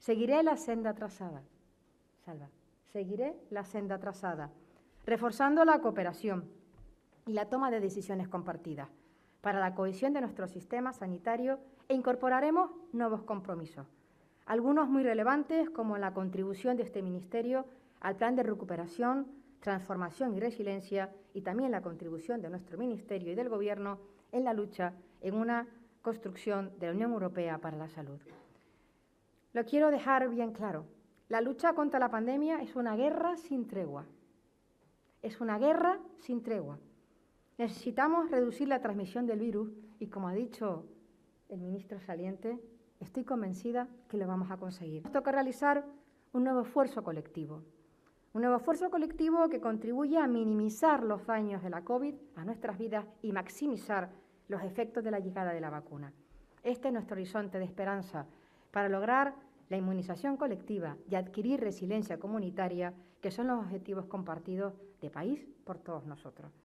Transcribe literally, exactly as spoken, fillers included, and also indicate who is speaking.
Speaker 1: Seguiré la senda trazada. Salva. Seguiré la senda trazada, reforzando la cooperación y la toma de decisiones compartidas para la cohesión de nuestro sistema sanitario e incorporaremos nuevos compromisos, algunos muy relevantes como la contribución de este Ministerio al Plan de Recuperación, Transformación y Resiliencia y también la contribución de nuestro Ministerio y del Gobierno en la lucha en una construcción de la Unión Europea para la salud. Lo quiero dejar bien claro. La lucha contra la pandemia es una guerra sin tregua. Es una guerra sin tregua. Necesitamos reducir la transmisión del virus y, como ha dicho el ministro saliente, estoy convencida que lo vamos a conseguir. Nos toca realizar un nuevo esfuerzo colectivo. Un nuevo esfuerzo colectivo que contribuye a minimizar los daños de la COVID a nuestras vidas y maximizar los efectos de la llegada de la vacuna. Este es nuestro horizonte de esperanza para lograr la inmunización colectiva y adquirir resiliencia comunitaria, que son los objetivos compartidos de país por todos nosotros.